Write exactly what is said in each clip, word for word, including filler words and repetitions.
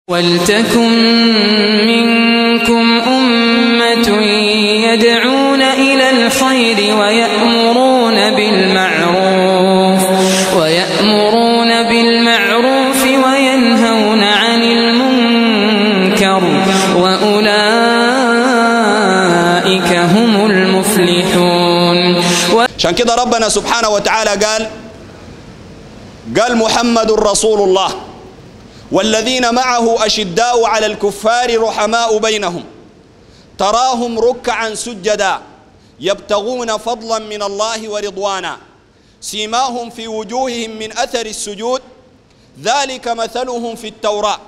ولتكن منكم أمة يدعون إلى الخير ويأمرون بالمعروف ويأمرون بالمعروف وينهون عن المنكر وأولئك هم المفلحون. عشان كده ربنا سبحانه وتعالى قال قال محمد رسول الله والذين معه أشداء على الكفار رحماء بينهم تراهم ركعا سجدا يبتغون فضلا من الله ورضوانا سيماهم في وجوههم من أثر السجود ذلك مثلهم في التوراة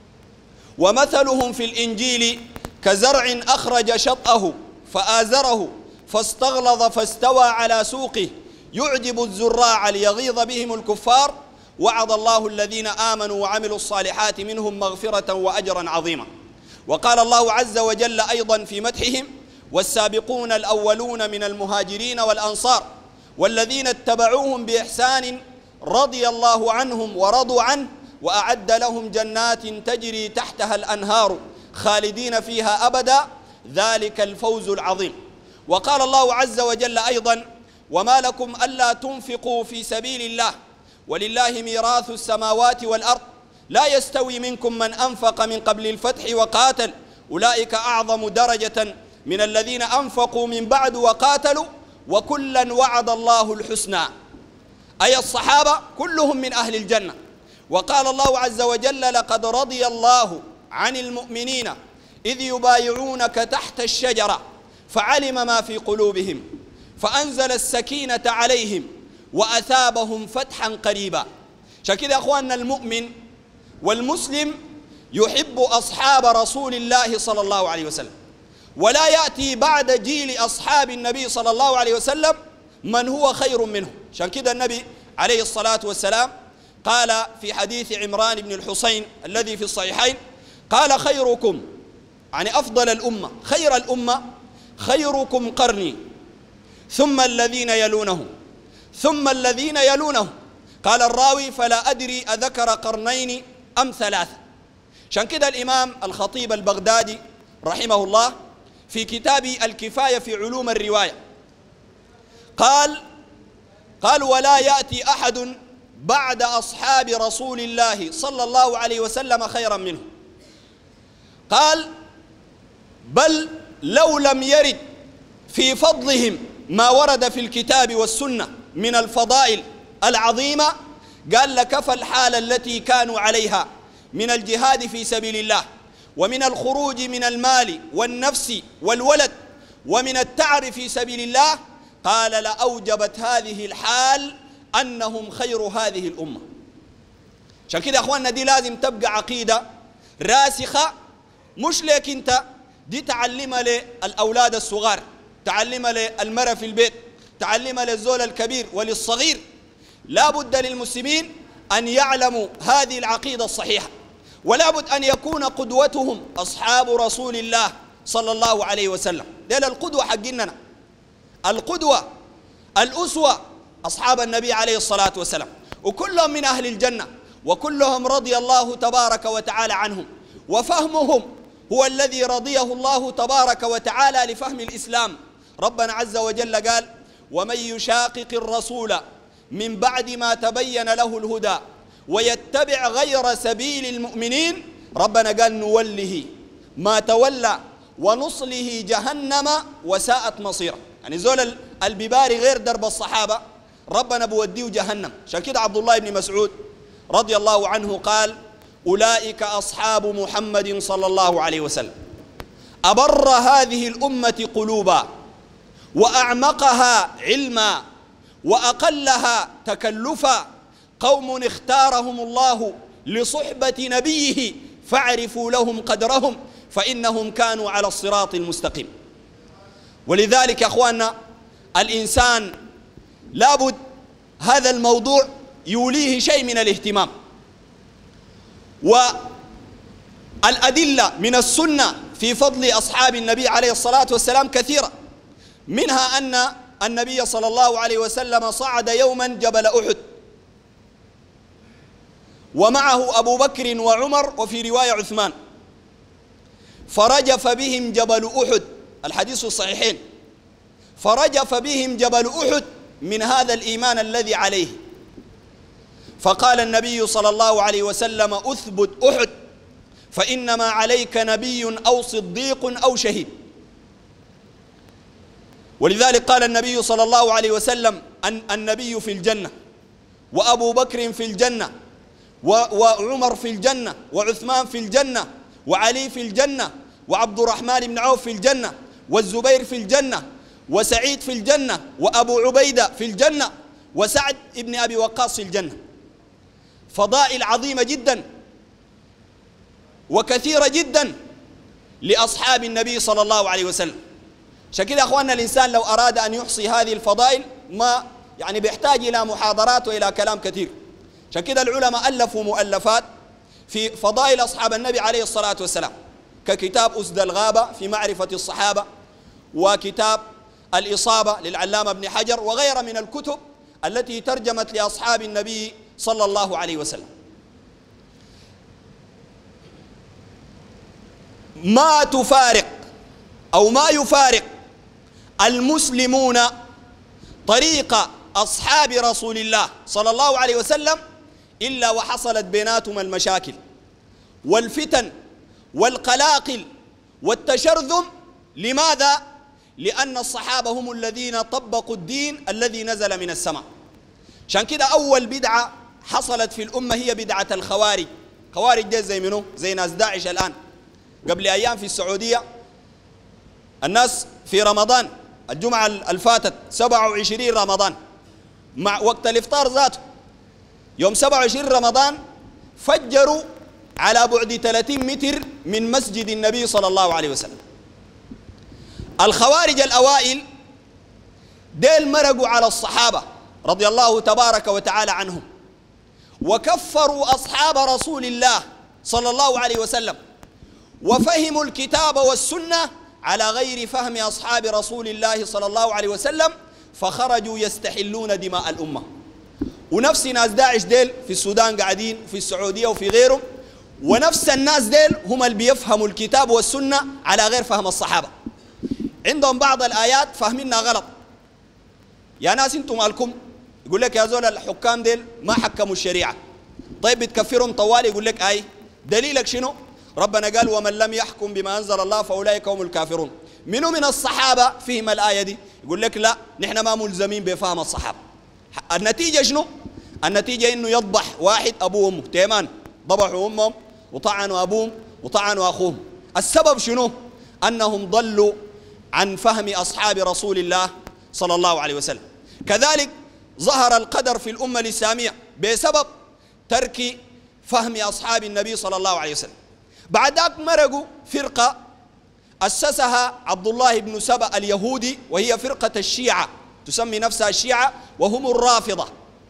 ومثلهم في الإنجيل كزرع أخرج شطأه فآزره فاستغلظ فاستوى على سوقه يعجب الزراع ليغيظ بهم الكفار وعد الله الذين آمنوا وعملوا الصالحات منهم مغفرة وأجرا عظيما. وقال الله عز وجل أيضا في مدحهم والسابقون الأولون من المهاجرين والأنصار والذين اتبعوهم بإحسان رضي الله عنهم ورضوا عنه وأعد لهم جنات تجري تحتها الأنهار خالدين فيها أبدا ذلك الفوز العظيم. وقال الله عز وجل أيضا وما لكم ألا تنفقوا في سبيل الله ولله ميراث السماوات والأرض لا يستوي منكم من أنفق من قبل الفتح وقاتل أولئك أعظم درجة من الذين أنفقوا من بعد وقاتلوا وكلا وعد الله الحسنى أي الصحابة كلهم من أهل الجنة. وقال الله عز وجل لقد رضي الله عن المؤمنين إذ يبايعونك تحت الشجرة فعلم ما في قلوبهم فأنزل السكينة عليهم وأثابهم فتحا قريبا. عشان كده يا أخواننا المؤمن والمسلم يحب أصحاب رسول الله صلى الله عليه وسلم ولا يأتي بعد جيل أصحاب النبي صلى الله عليه وسلم من هو خير منه. عشان كده النبي عليه الصلاة والسلام قال في حديث عمران بن الحصين الذي في الصحيحين قال خيركم يعني أفضل الأمة خير الأمة خيركم قرني ثم الذين يلونهم ثم الذين يلونهم قال الراوي فلا أدري أذكر قرنين أم ثلاثة. عشان كده الإمام الخطيب البغدادي رحمه الله في كتاب الكفاية في علوم الرواية قال قال ولا يأتي أحد بعد أصحاب رسول الله صلى الله عليه وسلم خيرا منه. قال بل لو لم يرد في فضلهم ما ورد في الكتاب والسنة من الفضائل العظيمة قال لكفى الحال التي كانوا عليها من الجهاد في سبيل الله ومن الخروج من المال والنفس والولد ومن التعب في سبيل الله قال لأوجبت هذه الحال أنهم خير هذه الأمة. عشان كده يا أخواننا دي لازم تبقى عقيدة راسخة مش لك أنت دي تعلمها للأولاد الصغار تعلمها للمرأة في البيت تعلمها للزول الكبير وللصغير. لا بد للمسلمين أن يعلموا هذه العقيدة الصحيحة ولا بد أن يكون قدوتهم أصحاب رسول الله صلى الله عليه وسلم. ده القدوة حقنا القدوة الأسوة أصحاب النبي عليه الصلاة والسلام وكلهم من أهل الجنة وكلهم رضي الله تبارك وتعالى عنهم وفهمهم هو الذي رضيه الله تبارك وتعالى لفهم الإسلام. ربنا عز وجل قال ومن يشاقق الرسول من بعد ما تبين له الهدى ويتبع غير سبيل المؤمنين ربنا قال نوله ما تولى ونصله جهنم وساءت مصيره. يعني زول البباري غير درب الصحابة ربنا بوديه جهنم. عشان كده عبد الله بن مسعود رضي الله عنه قال أولئك أصحاب محمد صلى الله عليه وسلم أبر هذه الأمة قلوبا وأعمقها علما وأقلها تكلفا قوم اختارهم الله لصحبة نبيه فاعرفوا لهم قدرهم فإنهم كانوا على الصراط المستقيم. ولذلك يا أخواننا الإنسان لابد هذا الموضوع يوليه شيء من الاهتمام. والأدلة من السنة في فضل أصحاب النبي عليه الصلاة والسلام كثيرة منها أن النبي صلى الله عليه وسلم صعد يوما جبل أحد ومعه أبو بكر وعمر وفي رواية عثمان، فرجف بهم جبل أحد، الحديث الصحيحين، فرجف بهم جبل أحد من هذا الإيمان الذي عليه. فقال النبي صلى الله عليه وسلم: أثبت أحد فإنما عليك نبي أو صديق أو شهيد. ولذلك قال النبي صلى الله عليه وسلم: أن النبي في الجنة، وأبو بكر في الجنة، وعمر في الجنة، وعثمان في الجنة، وعلي في الجنة، وعبد الرحمن بن عوف في الجنة، والزبير في الجنة، وسعيد في الجنة، وأبو عبيدة في الجنة، وسعد بن أبي وقاص في الجنة. فضائل عظيمة جدا وكثيرة جدا لأصحاب النبي صلى الله عليه وسلم. شكل أخواننا الإنسان لو أراد أن يحصي هذه الفضائل ما يعني بيحتاج إلى محاضرات وإلى كلام كثير. شكل العلماء ألفوا مؤلفات في فضائل أصحاب النبي عليه الصلاة والسلام، ككتاب أسد الغابة في معرفة الصحابة، وكتاب الإصابة للعلامة ابن حجر، وغيرها من الكتب التي ترجمت لأصحاب النبي صلى الله عليه وسلم. ما تفارق أو ما يفارق المسلمون طريق أصحاب رسول الله صلى الله عليه وسلم إلا وحصلت بيناتهم المشاكل والفتن والقلاقل والتشرذم. لماذا؟ لأن الصحابة هم الذين طبقوا الدين الذي نزل من السماء. عشان كده أول بدعة حصلت في الأمة هي بدعة الخوارج. خوارج دي زي منو؟ زي ناس داعش الآن. قبل أيام في السعودية الناس في رمضان الجمعة الفاتت سبعة وعشرين رمضان مع وقت الإفطار ذاته يوم سبعة وعشرين رمضان فجروا على بعد ثلاثين متر من مسجد النبي صلى الله عليه وسلم. الخوارج الأوائل ديل مرقوا على الصحابة رضي الله تبارك وتعالى عنهم، وكفروا أصحاب رسول الله صلى الله عليه وسلم، وفهموا الكتاب والسنة على غير فهم أصحاب رسول الله صلى الله عليه وسلم، فخرجوا يستحلون دماء الأمة. ونفس ناس داعش ديل في السودان قاعدين، في السعودية وفي غيرهم، ونفس الناس ديل هم اللي بيفهموا الكتاب والسنة على غير فهم الصحابة. عندهم بعض الآيات فاهمينها غلط. يا ناس انتم مالكم؟ يقول لك يا زول الحكام ديل ما حكموا الشريعة. طيب بتكفرهم طوال، يقول لك أي دليلك شنو؟ ربنا قال: ومن لم يحكم بما أنزل الله فأولئك هم الكافرون. منو من الصحابة فهم الآية دي؟ يقول لك لا، نحن ما ملزمين بفهم الصحابة. النتيجة شنو؟ النتيجة إنه يضبح واحد أبوه وأمه تيمان، ضبحوا أمهم وطعنوا أبوهم وطعنوا أخوهم. السبب شنو؟ أنهم ضلوا عن فهم أصحاب رسول الله صلى الله عليه وسلم. كذلك ظهر القدر في الأمة الإسلامية بسبب ترك فهم أصحاب النبي صلى الله عليه وسلم. بعد ذلك مرقوا فرقة أسسها عبد الله بن سبأ اليهودي، وهي فرقة الشيعة، تسمي نفسها الشيعة، وهم الرافضة.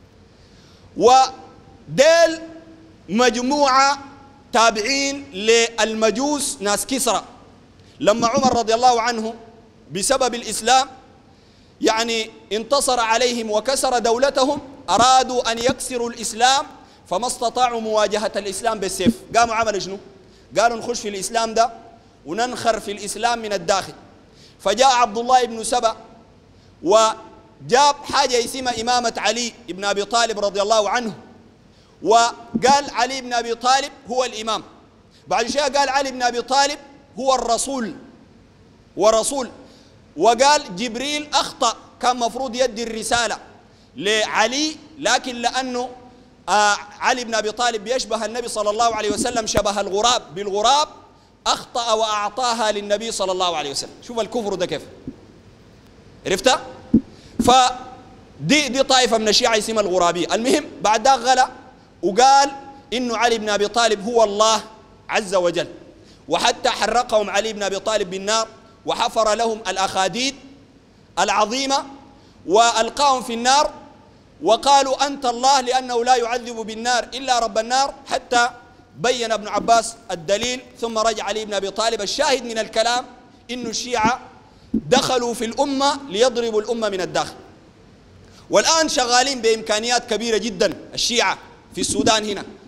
وديل مجموعة تابعين للمجوس ناس كسرى. لما عمر رضي الله عنه بسبب الإسلام يعني انتصر عليهم وكسر دولتهم، أرادوا أن يكسروا الإسلام فما استطاعوا مواجهة الإسلام بالسيف. قاموا عملوا شنو؟ قالوا نخش في الإسلام ده وننخر في الإسلام من الداخل. فجاء عبد الله بن سبأ وجاب حاجة اسمها إمامة علي بن أبي طالب رضي الله عنه، وقال علي بن أبي طالب هو الإمام. بعد شيء قال علي بن أبي طالب هو الرسول ورسول، وقال جبريل أخطأ، كان مفروض يدي الرسالة لعلي، لكن لأنه آه علي بن أبي طالب بيشبه النبي صلى الله عليه وسلم شبه الغراب بالغراب، أخطأ وأعطاها للنبي صلى الله عليه وسلم. شوف الكفر ده كيف، عرفتها؟ فدي دي طائفة من الشيعة اسمها الغرابية. المهم بعد ذلك غلا وقال إنه علي بن أبي طالب هو الله عز وجل، وحتى حرقهم علي بن أبي طالب بالنار، وحفر لهم الأخاديد العظيمة وألقاهم في النار، وقالوا أنت الله لأنه لا يعذب بالنار إلا رب النار، حتى بين ابن عباس الدليل ثم رجع علي بن أبي طالب. الشاهد من الكلام إنه الشيعة دخلوا في الأمة ليضربوا الأمة من الداخل، والآن شغالين بإمكانيات كبيرة جدا الشيعة في السودان هنا،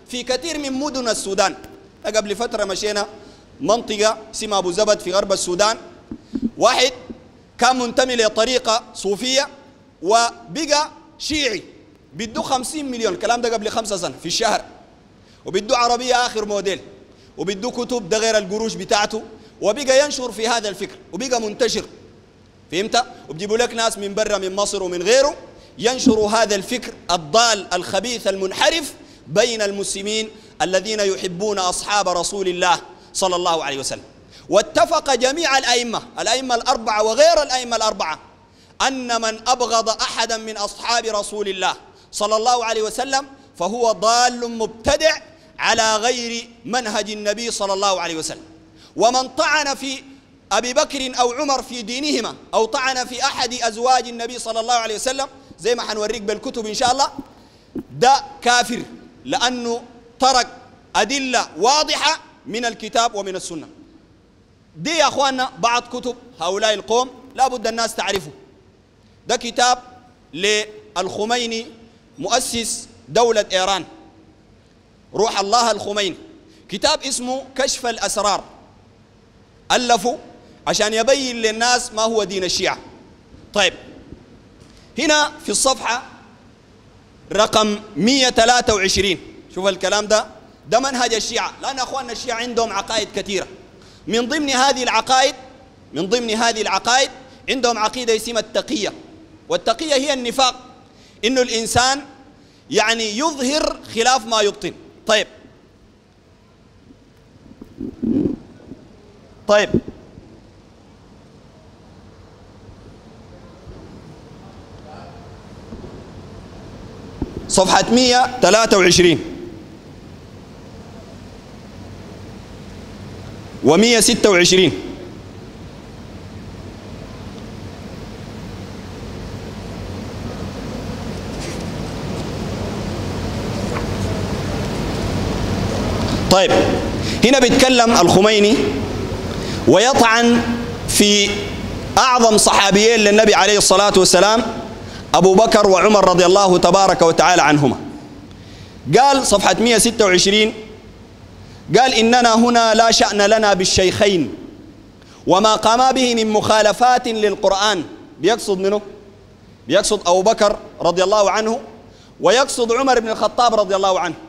في كثير من مدن السودان. قبل فترة مشينا منطقة اسمها أبو زبد في غرب السودان، واحد كان منتمي لطريقة صوفية وبقى شيعي، بده خمسين مليون، الكلام ده قبل خمسة سنة في الشهر، وبده عربية آخر موديل، وبده كتب، ده غير القروش بتاعته، وبقى ينشر في هذا الفكر وبقى منتشر. فهمت؟ وبجيبوا لك ناس من برا من مصر ومن غيره ينشروا هذا الفكر الضال الخبيث المنحرف بين المسلمين الذين يحبون أصحاب رسول الله صلى الله عليه وسلم. واتفق جميع الأئمة الأئمة الأربعة وغير الأئمة الأربعة أن من أبغض أحدا من أصحاب رسول الله صلى الله عليه وسلم فهو ضال مبتدع على غير منهج النبي صلى الله عليه وسلم. ومن طعن في أبي بكر أو عمر في دينهما أو طعن في أحد أزواج النبي صلى الله عليه وسلم زي ما حنوريك بالكتب إن شاء الله، ده كافر لأنه ترك أدلة واضحة من الكتاب ومن السنة. دي يا أخواننا بعض كتب هؤلاء القوم لا بد الناس تعرفه. ده كتاب للخميني مؤسس دولة إيران روح الله الخميني، كتاب اسمه كشف الأسرار، ألفه عشان يبين للناس ما هو دين الشيعة. طيب هنا في الصفحة رقم مئة وثلاثة وعشرين شوف الكلام ده، ده منهج الشيعة، لأن أخواننا الشيعة عندهم عقائد كثيرة. من ضمن هذه العقائد من ضمن هذه العقائد عندهم عقيدة اسمها التقية، والتقية هي النفاق، إنه الإنسان يعني يظهر خلاف ما يبطن. طيب طيب صفحة مئة وثلاثة وعشرين ومئة وستة وعشرين طيب هنا بيتكلم الخميني ويطعن في أعظم صحابيين للنبي عليه الصلاة والسلام أبو بكر وعمر رضي الله تبارك وتعالى عنهما. قال صفحة مئة وستة وعشرين قال إننا هنا لا شأن لنا بالشيخين وما قام به من مخالفات للقرآن. بيقصد منه؟ بيقصد أبو بكر رضي الله عنه ويقصد عمر بن الخطاب رضي الله عنه.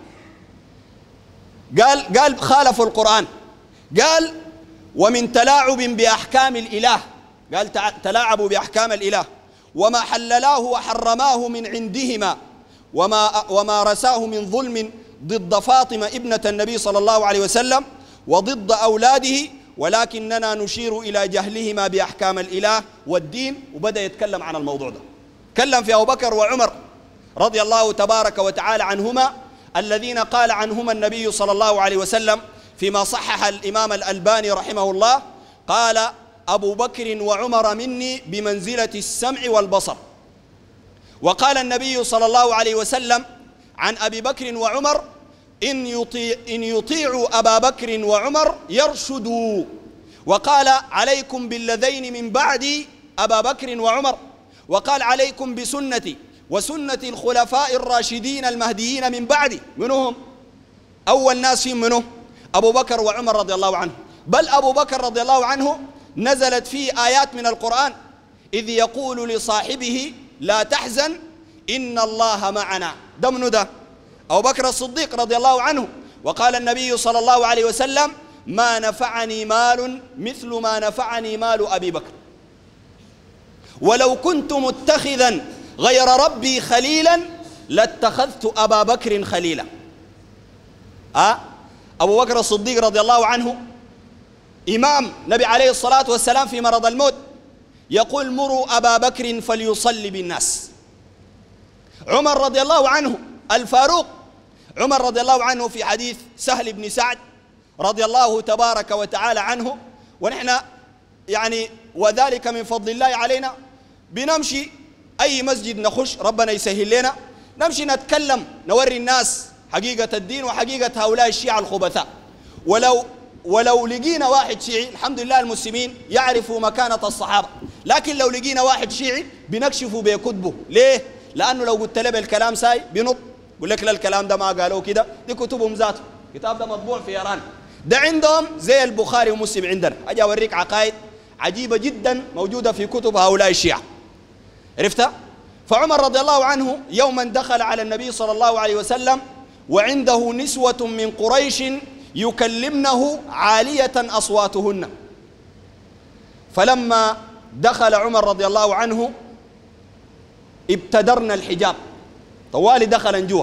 قال قال خالفوا القرآن، قال ومن تلاعب بأحكام الإله، قال تلاعبوا بأحكام الإله وما حللاه وحرماه من عندهما وما وما رساه من ظلم ضد فاطمة ابنة النبي صلى الله عليه وسلم وضد أولاده، ولكننا نشير إلى جهلهما بأحكام الإله والدين. وبدأ يتكلم عن الموضوع ده، تكلم في أبو بكر وعمر رضي الله تبارك وتعالى عنهما الذين قال عنهما النبي صلى الله عليه وسلم فيما صحح الإمام الألباني رحمه الله، قال أبو بكر وعمر مني بمنزلة السمع والبصر. وقال النبي صلى الله عليه وسلم عن أبي بكر وعمر إن يطيع إن يطيعوا أبا بكر وعمر يرشدوا. وقال عليكم بالذين من بعدي أبا بكر وعمر. وقال عليكم بسنتي وسنة الخلفاء الراشدين المهديين من بعدي. منهم أول ناس فيهم منه أبو بكر وعمر رضي الله عنه. بل أبو بكر رضي الله عنه نزلت فيه آيات من القرآن إذ يقول لصاحبه لا تحزن إن الله معنا. ده منه ده أبو بكر الصديق رضي الله عنه. وقال النبي صلى الله عليه وسلم ما نفعني مال مثل ما نفعني مال أبي بكر ولو كنت متخذا غير ربي خليلا لاتخذت أبا بكر خليلا. أه؟ أبو بكر الصديق رضي الله عنه إمام نبي عليه الصلاة والسلام في مرض الموت يقول مروا أبا بكر فليصلي بالناس. عمر رضي الله عنه الفاروق عمر رضي الله عنه في حديث سهل بن سعد رضي الله تبارك وتعالى عنه، ونحن يعني وذلك من فضل الله علينا بنمشي أي مسجد نخش ربنا يسهل لنا نمشي نتكلم نوري الناس حقيقة الدين وحقيقة هؤلاء الشيعة الخبثاء. ولو ولو لقينا واحد شيعي الحمد لله المسلمين يعرفوا مكانة الصحابة، لكن لو لقينا واحد شيعي بنكشفه بكتبه. ليه؟ لأنه لو قلت له بالكلام ساي بنط يقول لك لا الكلام ده ما قالوا كده، دي كتبهم ذاته، كتاب ده مطبوع في إيران، ده عندهم زي البخاري ومسلم عندنا. أجي أوريك عقائد عجيبة جدا موجودة في كتب هؤلاء الشيعة، عرفتها؟ فعمر رضي الله عنه يوما دخل على النبي صلى الله عليه وسلم وعنده نسوة من قريش يكلمنه عالية أصواتهن، فلما دخل عمر رضي الله عنه ابتدرنا الحجاب، طوالي دخل جوا،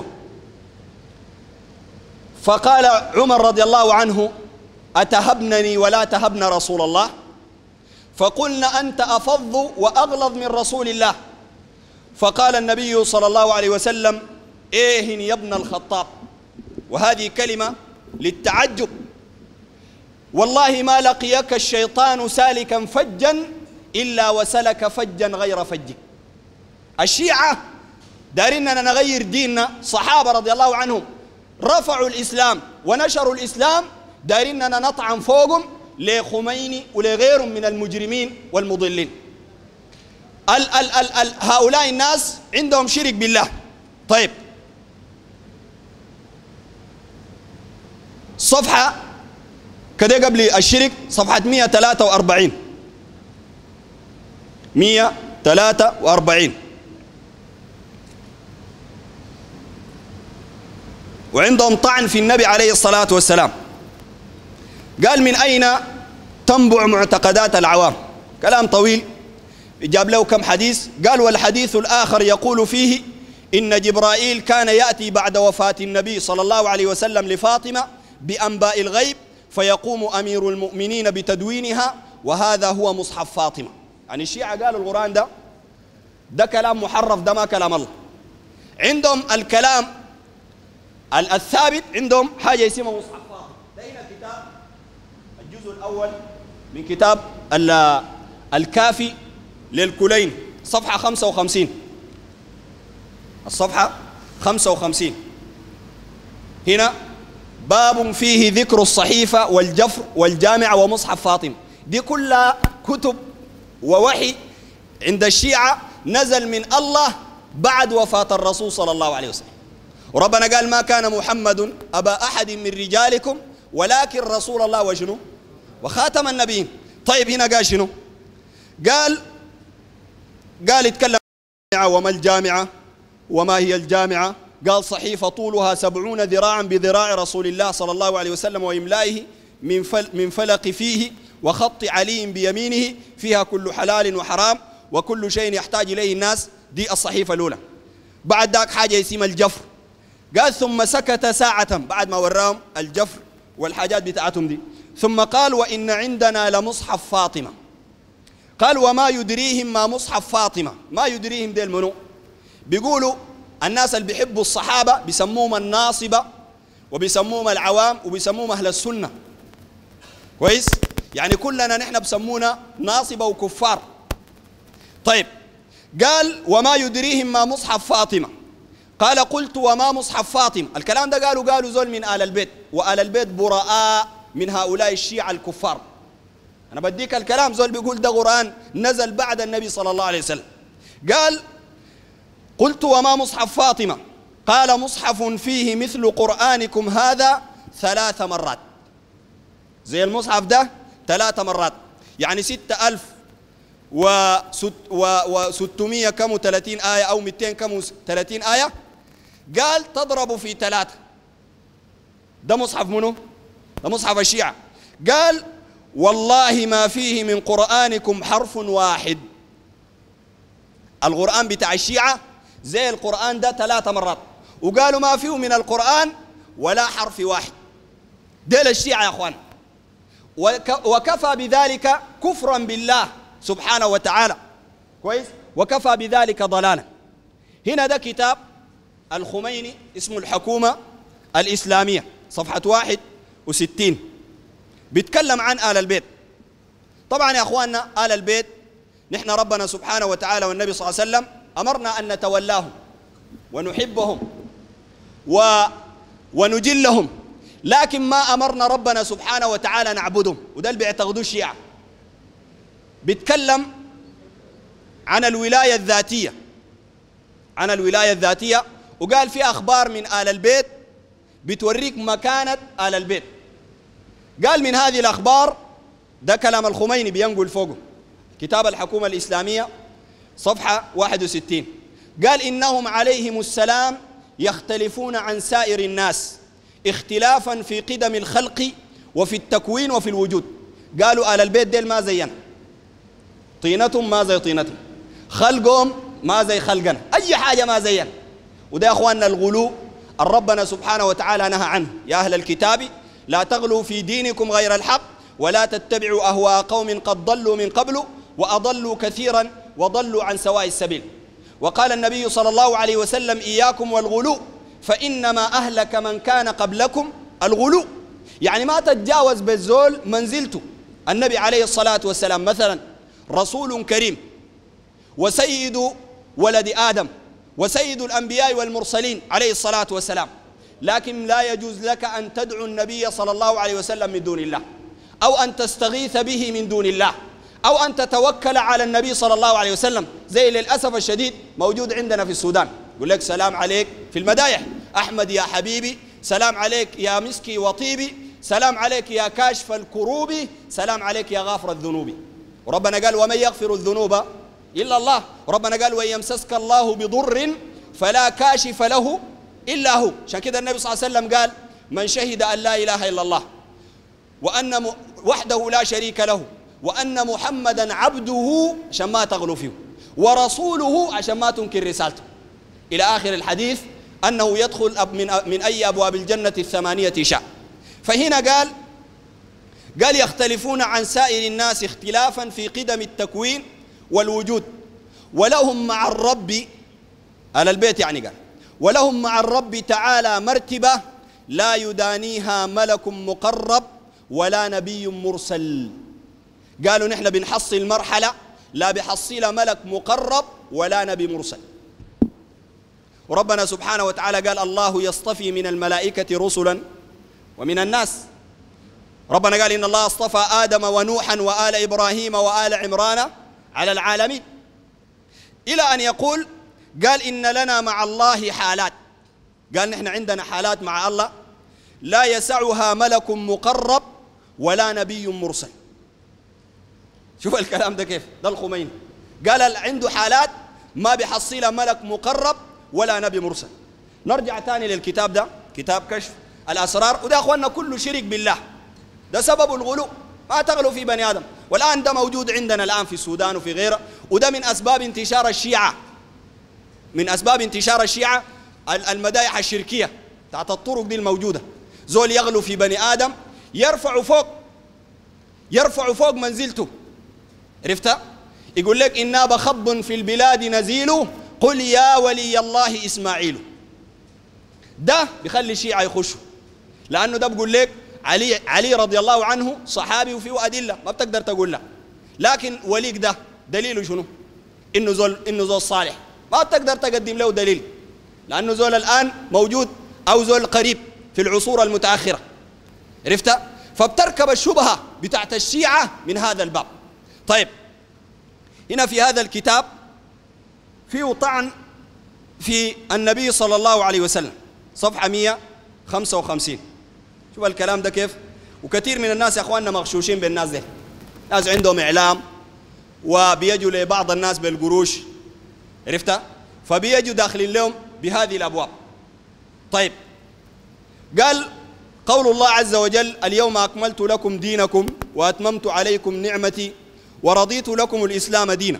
فقال عمر رضي الله عنه أتهبنني ولا تهبن رسول الله؟ فقلنا أنت أفظ وأغلظ من رسول الله. فقال النبي صلى الله عليه وسلم إيه يا ابن الخطاب، وهذه كلمة للتعجب، والله ما لقيك الشيطان سالكا فجا إلا وسلك فجا غير فجك. الشيعة دارنا نغير ديننا، صحابة رضي الله عنهم رفعوا الإسلام ونشروا الإسلام، دارنا نطعن فوقهم لخميني ولغيرهم من المجرمين والمضلين. ال ال ال ال هؤلاء الناس عندهم شرك بالله. طيب صفحة كده قبل الشرك، صفحة مئة وثلاثة وأربعين مئة وثلاثة وأربعين، وعندهم طعن في النبي عليه الصلاة والسلام. قال من أين تنبع معتقدات العوام؟ كلام طويل جاب له كم حديث. قال والحديث الآخر يقول فيه إن جبرائيل كان يأتي بعد وفاة النبي صلى الله عليه وسلم لفاطمة بأنباء الغيب فيقوم أمير المؤمنين بتدوينها وهذا هو مصحف فاطمة. يعني الشيعة قالوا القرآن ده ده كلام محرف، ده ما كلام الله. عندهم الكلام الثابت عندهم حاجة اسمها مصحف فاطمة. ده هنا كتاب الجزء الأول من كتاب الكافي للكلين، صفحة خمسة وخمسين، الصفحة خمسة وخمسين. هنا باب فيه ذكر الصحيفة والجفر والجامع ومصحف فاطمة. دي كلها كتب ووحي عند الشيعة نزل من الله بعد وفاة الرسول صلى الله عليه وسلم. وربنا قال ما كان محمد أبا أحد من رجالكم ولكن رسول الله وشنو وخاتم النبيين. طيب هنا قال شنو؟ قال قال يتكلم وما الجامعة وما هي الجامعة؟ قال صحيفة طولها سبعون ذراعا بذراع رسول الله صلى الله عليه وسلم وإملائه من فل من فلق فيه وخط علي بيمينه فيها كل حلال وحرام وكل شيء يحتاج إليه الناس. دي الصحيفة الأولى. بعد ذاك حاجة اسمها الجفر. قال ثم سكت ساعة بعد ما وراهم الجفر والحاجات بتاعتهم دي، ثم قال وإن عندنا لمصحف فاطمة. قال وما يدريهم ما مصحف فاطمة؟ ما يدريهم ديل منو؟ بيقولوا الناس اللي بيحبوا الصحابة بيسموهم الناصبة وبيسموهم العوام وبيسموهم أهل السنة. كويس؟ يعني كلنا نحن بسمونا ناصبة وكفار. طيب قال وما يدريهم ما مصحف فاطمة. قال قلت وما مصحف فاطمة؟ الكلام ده قالوا قالوا زول من آل البيت، وآل البيت براء من هؤلاء الشيعة الكفار. أنا بديك الكلام، زول بيقول ده قرآن نزل بعد النبي صلى الله عليه وسلم. قال قلت وما مصحف فاطمة؟ قال مصحف فيه مثل قرآنكم هذا ثلاث مرات، زي المصحف ده ثلاث مرات، يعني ستة ألف وستمية كم وثلاثين آية أو مئتين كم وثلاثين آية. قال تضرب في ثلاثة. ده مصحف منه؟ ده مصحف الشيعة. قال والله ما فيه من قرآنكم حرف واحد. القرآن بتاع الشيعة زي القرآن ده ثلاث مرات، وقالوا ما فيه من القرآن ولا حرف واحد. ديل الشيعة يا أخوان. وكفى بذلك كفرا بالله سبحانه وتعالى. كويس؟ وكفى بذلك ضلالا. هنا ده كتاب الخميني اسمه الحكومة الإسلامية، صفحة واحد وستين، بيتكلم عن آل البيت. طبعا يا أخواننا آل البيت نحن ربنا سبحانه وتعالى والنبي صلى الله عليه وسلم أمرنا أن نتولاهم ونحبهم و ونجلهم، لكن ما أمرنا ربنا سبحانه وتعالى نعبدهم، وده اللي بيعتقدوه الشيعة. بيتكلم عن الولاية الذاتية، عن الولاية الذاتية، وقال في أخبار من آل البيت بتوريك مكانة آل البيت. قال من هذه الأخبار، ده كلام الخميني بينقل فوقه، كتاب الحكومة الإسلامية صفحة واحد وستين، قال إنهم عليهم السلام يختلفون عن سائر الناس اختلافا في قدم الخلق وفي التكوين وفي الوجود. قالوا آل البيت ديل ما زينا، طينتهم ما زي طينتهم، خلقهم ما زي خلقنا، أي حاجة ما زينا. وده يا أخواننا الغلو ربنا سبحانه وتعالى نهى عنه، يا أهل الكتاب لا تغلوا في دينكم غير الحق ولا تتبعوا أهواء قوم قد ضلوا من قبل وأضلوا كثيرا وضلوا عن سواء السبيل. وقال النبي صلى الله عليه وسلم إياكم والغلو فإنما أهلك من كان قبلكم الغلو، يعني ما تتجاوز بالزول منزلته. النبي عليه الصلاة والسلام مثلا رسول كريم وسيد ولد آدم وسيد الأنبياء والمرسلين عليه الصلاة والسلام، لكن لا يجوز لك أن تدعو النبي صلى الله عليه وسلم من دون الله، أو أن تستغيث به من دون الله، أو أن تتوكل على النبي صلى الله عليه وسلم، زي للأسف الشديد موجود عندنا في السودان، يقول لك سلام عليك في المدايح، أحمد يا حبيبي، سلام عليك يا مسكي وطيبي، سلام عليك يا كاشف الكروب، سلام عليك يا غافر الذنوب. وربنا قال ومن يغفر الذنوب إلا الله، وربنا قال وإن يمسسك الله بضر فلا كاشف له إلا هو. عشان كده النبي صلى الله عليه وسلم قال من شهد أن لا إله إلا الله وأن م... وحده لا شريك له وأن محمدا عبده عشان ما تغلو فيه ورسوله عشان ما تنكر رسالته إلى آخر الحديث، أنه يدخل من, من أي أبواب الجنة الثمانية شاء. فهنا قال قال يختلفون عن سائر الناس اختلافا في قدم التكوين والوجود، ولهم مع الرب على البيت، يعني قال ولهم مع الرب تعالى مرتبة لا يدانيها ملك مقرب ولا نبي مرسل. قالوا نحن بنحصل مرحلة لا بحصل ملك مقرب ولا نبي مرسل. وربنا سبحانه وتعالى قال الله يصطفي من الملائكة رسلا ومن الناس. ربنا قال إن الله اصطفى آدم ونوحا وآل إبراهيم وآل عمران على العالمين، إلى أن يقول قال إن لنا مع الله حالات، قال نحن عندنا حالات مع الله لا يسعها ملك مقرب ولا نبي مرسل. شوف الكلام ده كيف، ده الخميني قال عنده حالات ما بيحصلها ملك مقرب ولا نبي مرسل. نرجع تاني للكتاب ده، كتاب كشف الأسرار، وده أخواننا كله شرك بالله، ده سبب الغلو، ما تغلو في بني آدم. والآن ده موجود عندنا الآن في السودان وفي غيره، وده من أسباب انتشار الشيعة، من أسباب انتشار الشيعة المدايح الشركية تحت الطرق دي الموجودة. زول يغلو في بني آدم يرفع فوق يرفع فوق منزلته، عرفت؟ يقول لك إنا بخض في البلاد نزيل قل يا ولي الله إسماعيل. ده بيخلي الشيعة يخشوا، لأنه ده بقول لك علي علي رضي الله عنه صحابي وفيه أدلة ما بتقدر تقول له، لكن وليك ده دليله شنو؟ إنه زول إنه زول صالح، ما بتقدر تقدم له دليل، لأنه زول الآن موجود أو زول قريب في العصور المتأخرة، عرفت؟ فبتركب الشبهة بتاعت الشيعة من هذا الباب. طيب هنا في هذا الكتاب فيه طعن في النبي صلى الله عليه وسلم، صفحة مئة وخمسة وخمسين. شوف الكلام ده كيف. وكثير من الناس يا اخواننا مغشوشين بالناس ده، ناس عندهم اعلام وبيجوا لبعض الناس بالقروش، عرفتها؟ فبيجوا داخلين لهم بهذه الابواب. طيب قال قول الله عز وجل اليوم اكملت لكم دينكم واتممت عليكم نعمتي ورضيت لكم الاسلام دينا.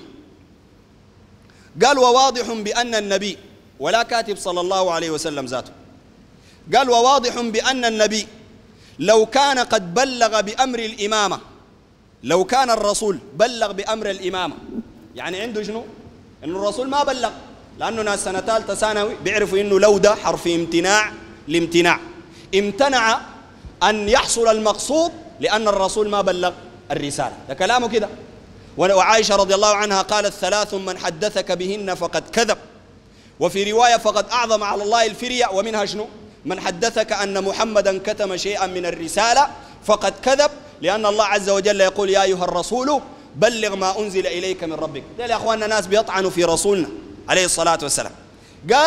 قال وواضح بان النبي، ولا كاتب صلى الله عليه وسلم ذاته، قال وواضح بان النبي لو كان قد بلغ بأمر الإمامة، لو كان الرسول بلغ بأمر الإمامة، يعني عنده شنو؟ إنه الرسول ما بلغ، لأنه ناس سنة ثالثة ثانوي بيعرفوا إنه لو ده حرف امتناع لامتناع، امتنع أن يحصل المقصود لأن الرسول ما بلغ الرسالة، ده كلامه كده. وعائشة رضي الله عنها قالت ثلاث من حدثك بهن فقد كذب، وفي رواية فقد أعظم على الله الفرية، ومنها شنو؟ من حدثك أن محمدا كتم شيئا من الرسالة فقد كذب، لأن الله عز وجل يقول يا أيها الرسول بلغ ما أنزل إليك من ربك. ده يا أخواننا ناس بيطعنوا في رسولنا عليه الصلاة والسلام. قال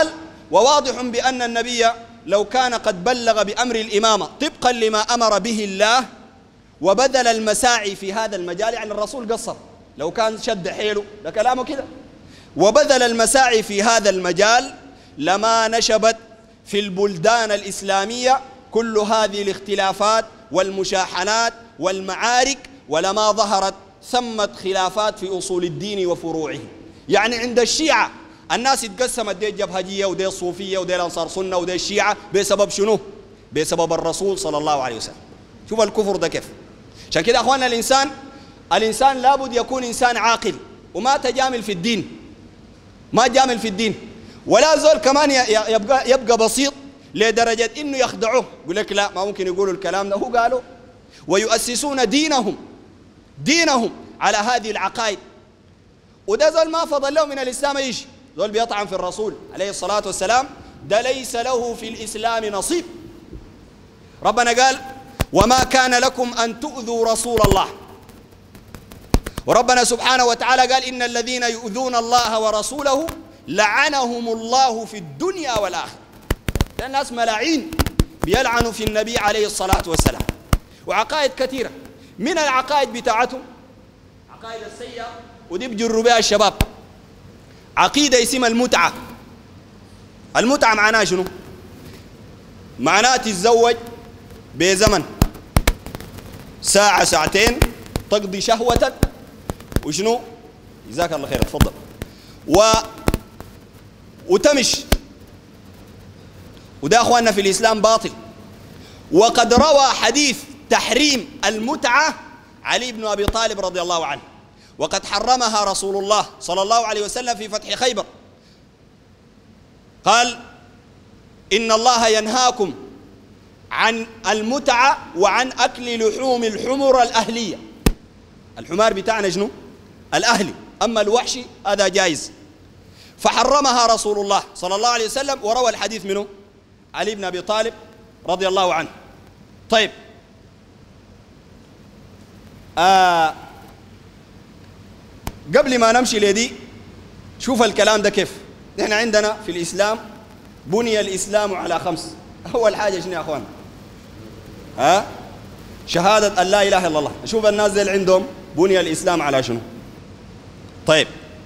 وواضح بأن النبي لو كان قد بلغ بأمر الإمامة طبقا لما أمر به الله وبذل المساعي في هذا المجال، يعني الرسول قصر، لو كان شد حيله ده كلامه كده، وبذل المساعي في هذا المجال لما نشبت في البلدان الإسلامية كل هذه الاختلافات والمشاحنات والمعارك، ولما ظهرت ثمة خلافات في أصول الدين وفروعه. يعني عند الشيعة الناس اتقسمت، دي الجبهجية ودي الصوفية ودي الأنصار سنة ودي الشيعة، بسبب شنو؟ بسبب الرسول صلى الله عليه وسلم. شوف الكفر ده كيف. عشان كده أخواننا الإنسان الإنسان لابد يكون إنسان عاقل وما تجامل في الدين، ما تجامل في الدين، ولا زول كمان يبقى, يبقى بسيط لدرجة إنه يخدعوه، يقول لك لا ما ممكن يقولوا الكلام ده، هو قالوا، ويؤسسون دينهم دينهم على هذه العقائد. وده زول ما فضل له من الإسلام يجي، زول بيطعن في الرسول عليه الصلاة والسلام، ده ليس له في الإسلام نصيب. ربنا قال وما كان لكم أن تؤذوا رسول الله، وربنا سبحانه وتعالى قال إن الذين يؤذون الله ورسوله لعنهم الله في الدنيا والآخرة. الناس ملاعين بيلعنوا في النبي عليه الصلاة والسلام. وعقائد كثيرة من العقائد بتاعتهم عقائد السيئة، ودي بجروا بها الشباب. عقيدة اسمها المتعة. المتعة معناها شنو؟ معناها تتزوج بزمن ساعة ساعتين تقضي شهوتك وشنو؟ جزاك الله خير تفضل، و وتمش. وده أخواننا في الإسلام باطل. وقد روى حديث تحريم المتعة علي بن أبي طالب رضي الله عنه، وقد حرمها رسول الله صلى الله عليه وسلم في فتح خيبر. قال إن الله ينهاكم عن المتعة وعن أكل لحوم الحمر الأهلية. الحمار بتاعنا شنو؟ الأهلي، أما الوحشي هذا جائز. فحرمها رسول الله صلى الله عليه وسلم، وروى الحديث منه علي بن أبي طالب رضي الله عنه. طيب آه قبل ما نمشي لدي شوف الكلام ده كيف. نحن عندنا في الإسلام بني الإسلام على خمس. أول حاجة شنو يا أخوان؟ ها؟ شهادة أن لا إله إلا الله. شوف الناس اللي عندهم بني الإسلام على شنو؟ طيب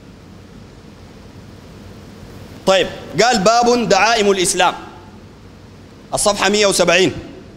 طيب قال باب دعائم الإسلام، الصفحة مئة وسبعين،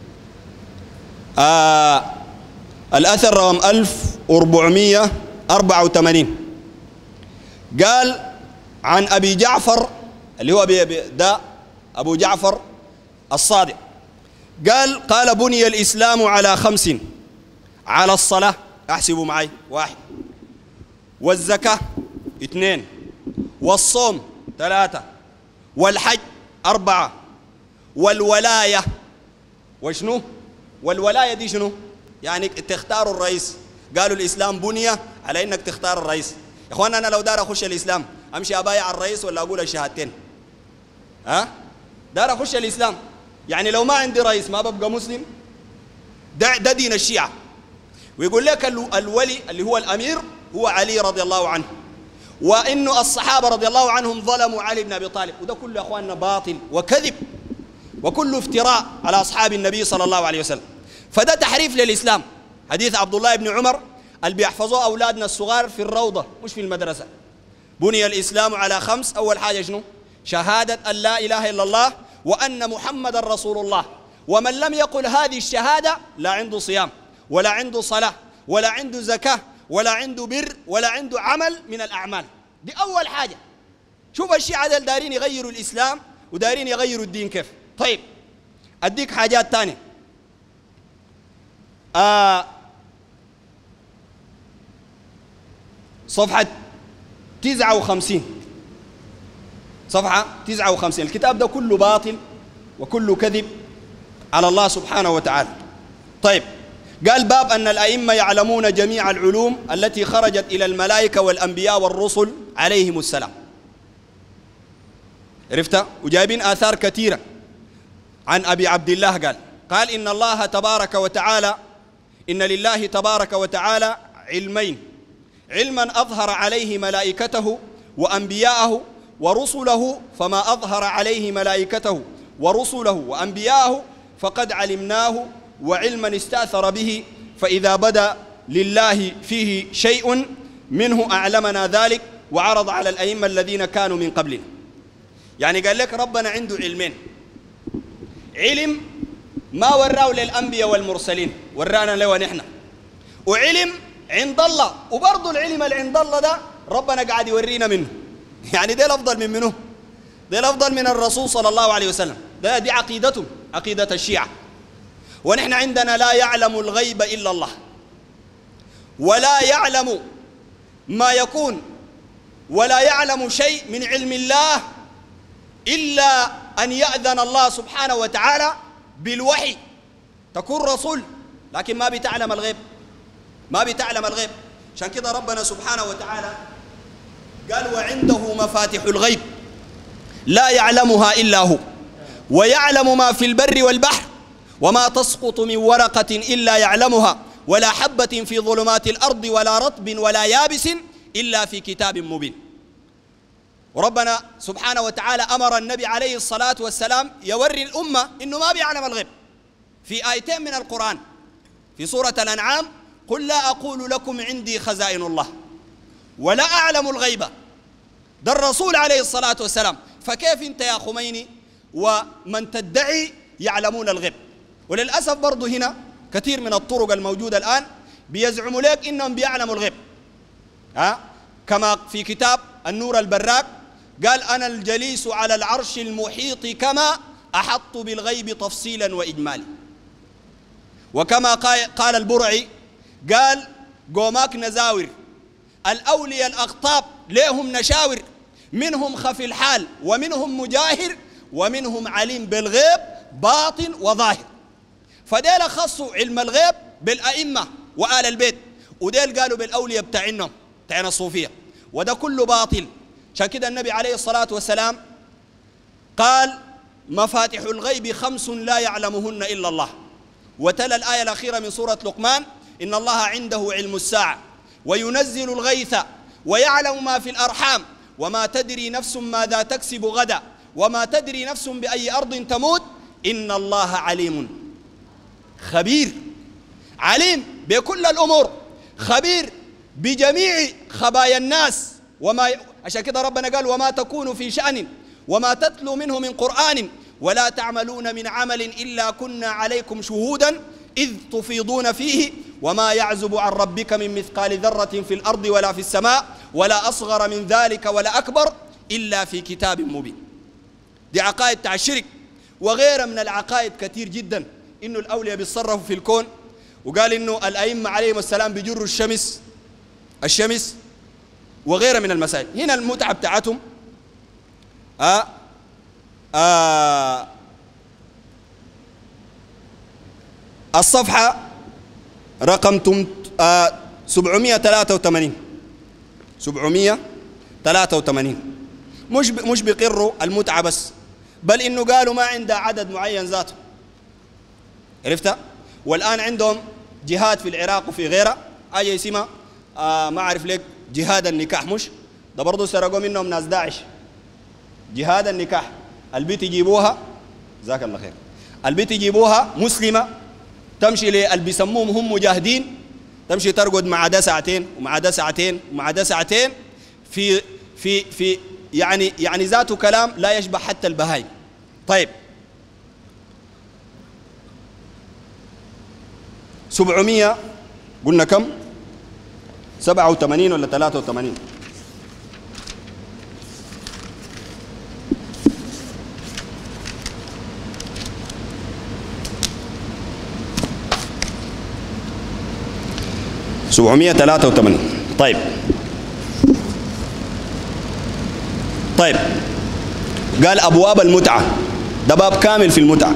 آه الأثر رقم ألف وأربعمئة وأربعة وثمانين. قال عن أبي جعفر اللي هو ده أبو جعفر الصادق، قال قال بني الإسلام على خمس: على الصلاة، أحسبوا معي، واحد، والزكاة اثنين، والصوم ثلاثة، والحج أربعة، والولاية. وشنو؟ والولاية دي شنو؟ يعني تختاروا الرئيس. قالوا الإسلام بني على إنك تختار الرئيس. يا إخوان أنا لو دار أخش الإسلام أمشي أبايع الرئيس ولا أقول الشهادتين؟ ها؟ دار أخش الإسلام، يعني لو ما عندي رئيس ما ببقى مسلم. ده, ده دين الشيعة. ويقول لك الولي اللي هو الأمير هو علي رضي الله عنه، وإنه الصحابة رضي الله عنهم ظلموا علي بن أبي طالب. وده كله يا أخواننا باطل وكذب وكله افتراء على أصحاب النبي صلى الله عليه وسلم. فده تحريف للإسلام. حديث عبد الله بن عمر اللي بيحفظوه أولادنا الصغار في الروضة مش في المدرسة: بني الإسلام على خمس. أول حاجة شنو؟ شهادة أن لا إله إلا الله وأن محمد رسول الله. ومن لم يقل هذه الشهادة لا عنده صيام ولا عنده صلاة ولا عنده زكاة ولا عنده بر ولا عنده عمل من الأعمال. دي أول حاجة. شوف الشيعة دول دارين يغيروا الإسلام ودارين يغيروا الدين كيف. طيب أديك حاجات تانية. آه صفحة تسعة وخمسين، صفحة تسعة وخمسين. الكتاب ده كله باطل وكله كذب على الله سبحانه وتعالى. طيب قال باب أن الأئمة يعلمون جميع العلوم التي خرجت إلى الملائكة والأنبياء والرسل عليهم السلام. عرفت؟ وجايبين آثار كثيرة عن أبي عبد الله. قال قال إن الله تبارك وتعالى إن لله تبارك وتعالى علمين: علما أظهر عليه ملائكته وأنبياءه، ورسله فما أظهر عليه ملائكته ورسله وأنبياءه فقد علمناه وعلما استأثر به، فإذا بدا لله فيه شيء منه أعلمنا ذلك وعرض على الأئمة الذين كانوا من قبلنا. يعني قال لك ربنا عنده علمين، علم ما وراه للأنبياء والمرسلين ورانا له ونحن، وعلم عند الله، وبرضه العلم اللي عند الله ده ربنا قاعد يورينا منه. يعني ده الأفضل من منه، ده الأفضل من الرسول صلى الله عليه وسلم. ده دي عقيدتهم، عقيدة الشيعة. ونحن عندنا لا يعلم الغيب إلا الله، ولا يعلم ما يكون ولا يعلم شيء من علم الله إلا أن يأذن الله سبحانه وتعالى بالوحي. تكون رسول لكن ما بتعلم الغيب، ما بتعلم الغيب. عشان كده ربنا سبحانه وتعالى قال وعنده مفاتح الغيب لا يعلمها إلا هو ويعلم ما في البر والبحر وما تسقط من ورقة إلا يعلمها ولا حبة في ظلمات الأرض ولا رطب ولا يابس إلا في كتاب مبين. وربنا سبحانه وتعالى أمر النبي عليه الصلاة والسلام يوري الأمة إنه ما بيعلم الغيب في آيتين من القرآن. في سورة الأنعام قل لا أقول لكم عندي خزائن الله ولا أعلم الغيب، ده الرسول عليه الصلاة والسلام. فكيف أنت يا خميني ومن تدعي يعلمون الغيب؟ وللأسف برضو هنا كثير من الطرق الموجودة الآن بيزعموا لك إنهم بيعلموا الغيب. ها؟ كما في كتاب النور البراق قال أنا الجليس على العرش المحيط كما أحط بالغيب تفصيلا وإجمالا. وكما قال البرعي قال قوماك نزاور الأولياء الأغطاب ليهم نشاور، منهم خفي الحال ومنهم مجاهر ومنهم عليم بالغيب باطن وظاهر. فديل خصوا علم الغيب بالأئمة وآل البيت، وديل قالوا بالأولياء بتاعنا بتاعنا الصوفية، وده كله باطل. عشان كده النبي عليه الصلاة والسلام قال مفاتح الغيب خمس لا يعلمهن إلا الله، وتلا الآية الأخيرة من سورة لقمان إن الله عنده علم الساعة وينزل الغيث ويعلم ما في الأرحام وما تدري نفس ماذا تكسب غدا وما تدري نفس بأي أرض تموت إن الله عليم خبير. عليم بكل الأمور، خبير بجميع خبايا الناس. وما عشان كده ربنا قال وما تكون في شأن وما تتلو منه من قرآن ولا تعملون من عمل إلا كنا عليكم شهودا إذ تفيضون فيه وما يعزب عن ربك من مثقال ذرة في الأرض ولا في السماء ولا أصغر من ذلك ولا أكبر إلا في كتاب مبين. دي عقائد تاع الشرك وغيرها من العقائد كثير جدا. إنه الأولياء بيتصرفوا في الكون، وقال إنه الأئمة عليهم السلام بيجروا الشمس الشمس وغيرها من المسائل. هنا المتعة بتاعتهم آه آه الصفحة رقم آه سبعمائة وثلاثة وثمانين سبعمائة وثلاثة وثمانين. مش مش بيقروا المتعة بس، بل إنه قالوا ما عنده عدد معين ذاته. عرفتها؟ والآن عندهم جهاد في العراق وفي غيرها أي اسمها آه ما أعرف لك جهاد النكاح، مش ده برضو سرقوا منهم ناس داعش. جهاد النكاح البيت يجيبوها جزاك الله خير، البيت يجيبوها مسلمة تمشي اللي بيسموهم هم مجاهدين، تمشي ترقد مع ده ساعتين ومع ده ساعتين ومع ده ساعتين في في في يعني يعني ذاته كلام لا يشبه حتى البهايم. طيب سبعمائة قلنا كم؟ سبعة وثمانين ولا ثلاثة وثمانين؟ سبعمائة وثلاثة وثمانين. طيب طيب قال أبواب المتعة، ده باب كامل في المتعة.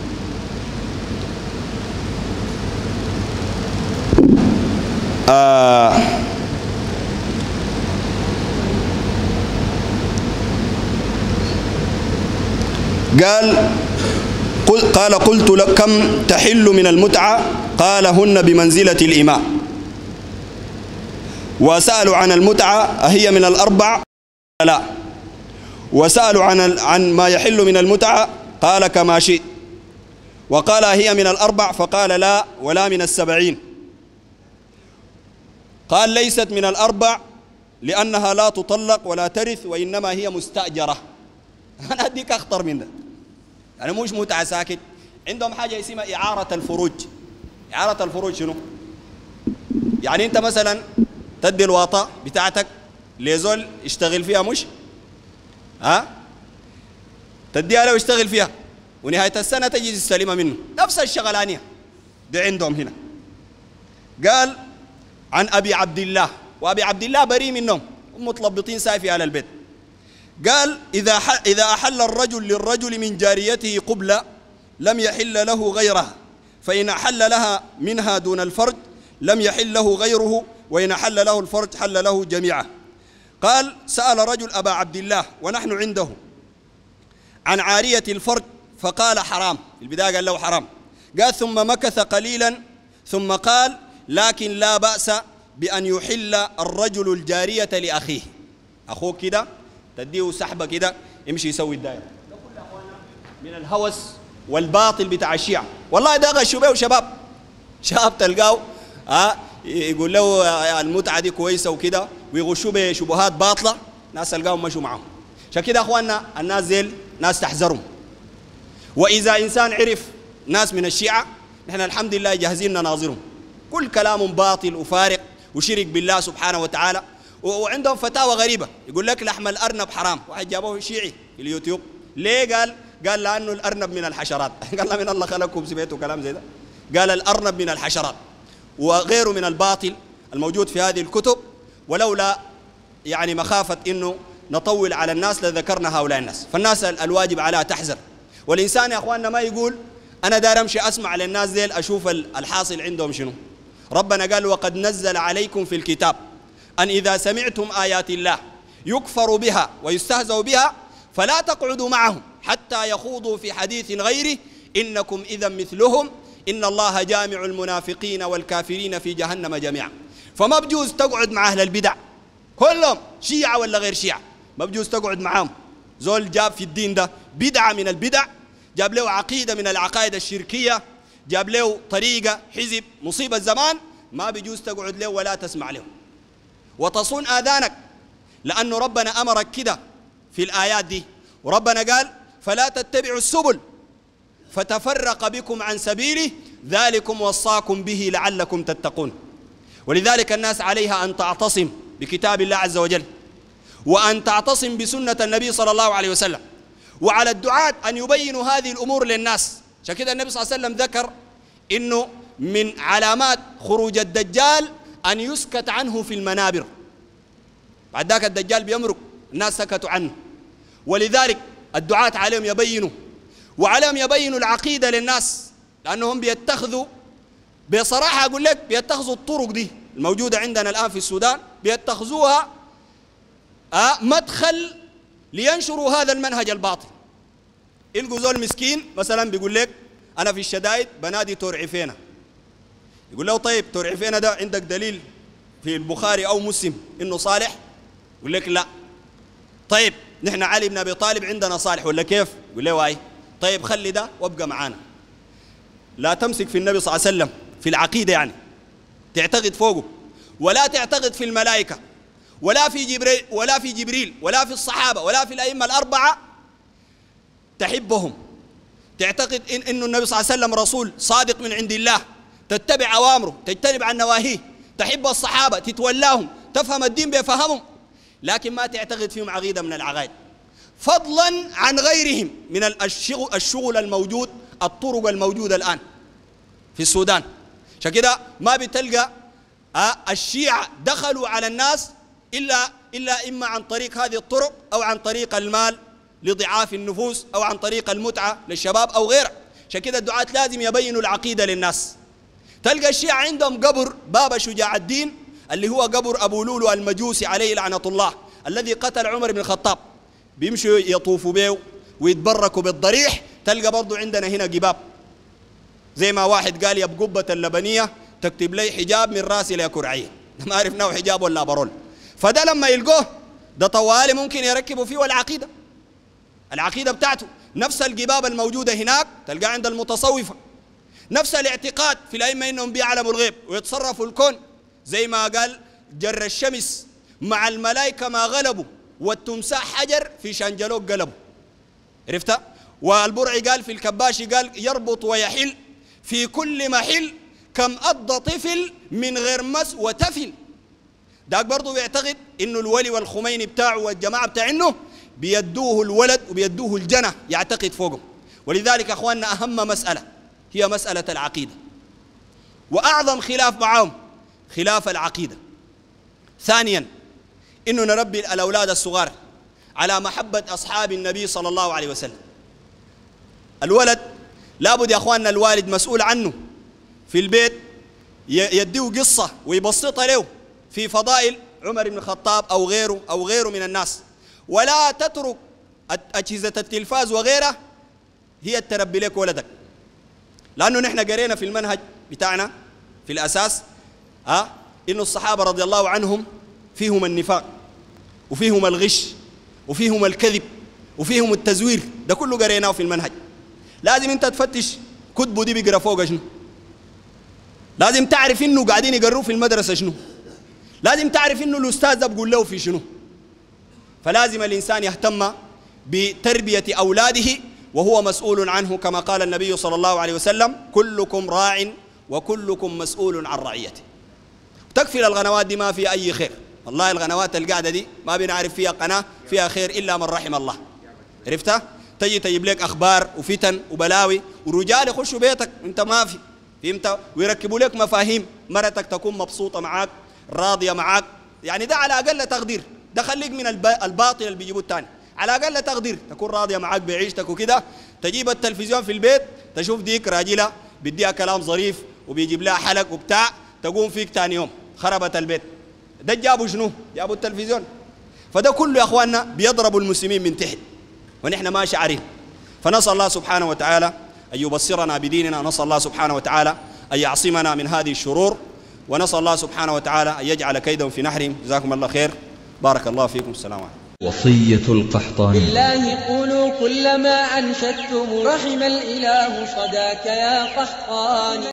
آه قال قل قال قلت لك كم تحل من المتعة؟ قال هن بمنزلة الإماء. وسألوا عن المتعة أهي من الأربع؟ لا. وسألوا عن عن ما يحل من المتعة قال كما شئت، وقال هي من الأربع فقال لا ولا من السبعين، قال ليست من الأربع لأنها لا تطلق ولا ترث وإنما هي مستأجرة. أنا أديك أخطر من ده، يعني مش متعة ساكت، عندهم حاجة اسمها إعارة الفروج. إعارة الفروج شنو؟ يعني أنت مثلا تدي الواطة بتاعتك لزول يشتغل فيها، مش ها تديها له يشتغل فيها ونهاية السنة تجي تستلمها منه، نفس الشغلانية دي عندهم هنا. قال عن أبي عبد الله، وأبي عبد الله بريء منهم، متلبطين سايفي على البيت. قال إذا إذا أحل الرجل للرجل من جاريته قبلة لم يحل له غيرها، فإن أحل لها منها دون الفرج لم يحل له غيره، وإن أحل له الفرج حل له جميعا. قال سأل رجل أبا عبد الله ونحن عنده عن عارية الفرج فقال حرام، في البداية قال له حرام. قال ثم مكث قليلا ثم قال لكن لا بأس بأن يحل الرجل الجارية لأخيه. أخوك كده تديه سحبة كده يمشي يسوي الدائرة. من الهوس والباطل بتاع الشيعة، والله ده غشوا بيه شباب شباب تلقاه ها يقول له المتعة دي كويسة وكده ويغشوا به شبهات باطلة، ناس تلقاهم مشوا معهم. عشان كده أخواننا الناس زيل ناس تحذرهم. وإذا إنسان عرف ناس من الشيعة نحن الحمد لله جاهزين نناظرهم، كل كلام باطل وفارق وشرك بالله سبحانه وتعالى، وعندهم فتاوى غريبة يقول لك لحم الأرنب حرام. واحد جابوه شيعي في اليوتيوب، ليه؟ قال قال لأنه الأرنب من الحشرات. قال لا من الله خلقكم سمعتوا كلام زي ده؟ قال الأرنب من الحشرات وغيره من الباطل الموجود في هذه الكتب، ولولا يعني مخافة إنه نطول على الناس لذكرنا هؤلاء الناس. فالناس الواجب عليها تحذر، والإنسان يا أخواننا ما يقول أنا دار أمشي أسمع للناس ذيل أشوف الحاصل عندهم شنو. ربنا قال وقد نزل عليكم في الكتاب أن إذا سمعتم آيات الله يكفر بها ويستهزأ بها فلا تقعدوا معهم حتى يخوضوا في حديث غيره إنكم إذا مثلهم إن الله جامع المنافقين والكافرين في جهنم جميعا. فما بجوز تقعد مع أهل البدع كلهم شيعة ولا غير شيعة، ما بجوز تقعد معهم. زول جاب في الدين ده بدعة من البدع، جاب له عقيدة من العقائد الشركية، جاب له طريقة حزب مصيبة الزمان، ما بجوز تقعد له ولا تسمع له وتصون آذانك، لأنه ربنا أمرك كده في الآيات دي. وربنا قال فلا تتبعوا السبل فتفرق بكم عن سبيله ذلكم وصاكم به لعلكم تتقون. ولذلك الناس عليها أن تعتصم بكتاب الله عز وجل، وأن تعتصم بسنة النبي صلى الله عليه وسلم، وعلى الدعاة أن يبينوا هذه الأمور للناس. عشان كده النبي صلى الله عليه وسلم ذكر إنه من علامات خروج الدجال أن يسكت عنه في المنابر. بعد ذاك الدجال بيمرق الناس سكتوا عنه، ولذلك الدعاة عليهم يبينوا، وعليهم يبينوا العقيدة للناس، لأنهم بيتخذوا بصراحة أقول لك بيتخذوا الطرق دي الموجودة عندنا الآن في السودان بيتخذوها آه مدخل لينشروا هذا المنهج الباطل. يلقوا زول مسكين مثلا بيقول لك أنا في الشدائد بنادي تور عفينة، يقول له طيب تور عفينة ده عندك دليل في البخاري أو مسلم إنه صالح؟ يقول لك لا. طيب نحن علي بن أبي طالب عندنا صالح ولا كيف؟ يقول له واي. طيب خلي ده وابقى معانا، لا تمسك في النبي صلى الله عليه وسلم في العقيدة، يعني تعتقد فوقه، ولا تعتقد في الملائكة ولا في جبريل ولا في جبريل ولا في الصحابة ولا في الأئمة الأربعة، تحبهم، تعتقد إن إنه النبي صلى الله عليه وسلم رسول صادق من عند الله، تتبع أوامره، تجتنب عن نواهيه، تحب الصحابة، تتولاهم، تفهم الدين بيفهمهم، لكن ما تعتقد فيهم عقيدة من العقائد، فضلا عن غيرهم من الشغل الموجود، الطرق الموجودة الآن في السودان. عشان كده ما بتلقى الشيعة دخلوا على الناس إلا إلا إما عن طريق هذه الطرق أو عن طريق المال لضعاف النفوس أو عن طريق المتعة للشباب أو غيره. عشان كده الدعاة لازم يبينوا العقيدة للناس. تلقى الشيعة عندهم قبر بابا شجاع الدين اللي هو قبر أبو لولو المجوسي عليه لعنة الله الذي قتل عمر بن الخطاب، بيمشوا يطوفوا به ويتبركوا بالضريح. تلقى برضو عندنا هنا قباب، زي ما واحد قال يا بقبة اللبنية تكتب لي حجاب من راسي لكرعية، ما عرفناه حجاب ولا برول. فده لما يلقوه ده طوالي ممكن يركبوا فيه العقيدة، العقيدة بتاعته نفس القباب الموجودة هناك تلقى عند المتصوفة، نفس الاعتقاد في الأئمة إنهم بيعلموا الغيب ويتصرفوا الكون، زي ما قال جر الشمس مع الملائكة ما غلبوا والتمساح حجر في شانجلوك قلبوا. عرفتها؟ والبرعي قال في الكباشي قال يربط ويحل في كل محل كم أضى طفل من غير مس وتفل. داك برضو بيعتقد إنه الولي والخميني بتاعه والجماعة بتاعنه بيدوه الولد وبيدوه الجنة، يعتقد فوقه. ولذلك أخواننا أهم مسألة هي مسألة العقيدة، وأعظم خلاف معهم خلاف العقيدة. ثانيا إنه نربي الأولاد الصغار على محبة أصحاب النبي صلى الله عليه وسلم. الولد لابد يا أخواننا الوالد مسؤول عنه في البيت، يديه قصة ويبسطها له في فضائل عمر بن الخطاب أو غيره أو غيره من الناس، ولا تترك أجهزة التلفاز وغيرها هي تربي لك ولدك. لأنه نحن قرينا في المنهج بتاعنا في الأساس ها إنه الصحابة رضي الله عنهم فيهم النفاق وفيهم الغش وفيهم الكذب وفيهم التزوير، ده كله قريناه في المنهج. لازم انت تفتش كتبه دي بيقرا فوق شنو، لازم تعرف انه قاعدين يقروه في المدرسة شنو، لازم تعرف انه الأستاذ ده بيقول له في شنو. فلازم الإنسان يهتم بتربية أولاده وهو مسؤول عنه، كما قال النبي صلى الله عليه وسلم كلكم راع وكلكم مسؤول عن رعيته. تكفي القنوات دي ما فيها أي خير، والله القنوات القاعدة دي ما بنعرف فيها قناة فيها خير إلا من رحم الله. عرفتها؟ تجي تجيب لك أخبار وفتن وبلاوي ورجال يخشوا بيتك أنت ما في فهمت، ويركبوا لك مفاهيم، مرتك تكون مبسوطة معاك راضية معاك، يعني ده على أقل تقدير، ده خليك من الباطل اللي بيجيبوه الثاني، على أقل تقدير تكون راضية معاك بعيشتك وكده. تجيب التلفزيون في البيت تشوف ديك راجلة بديها كلام ظريف وبيجيب لها حلق وبتاع، تقوم فيك ثاني يوم خربت البيت. ده جابوا شنو؟ جابوا التلفزيون. فده كله يا أخواننا بيضربوا المسلمين من تحت ونحن ما شعرين. فنسأل الله سبحانه وتعالى أن يبصرنا بديننا، نسأل الله سبحانه وتعالى أن يعصمنا من هذه الشرور، ونسأل الله سبحانه وتعالى أن يجعل كيدهم في نحرهم. جزاكم الله خير، بارك الله فيكم، السلام عليكم. وصية القحطاني: بالله قولوا كل ما أنشدتم رحم الإله صداك يا قحطاني.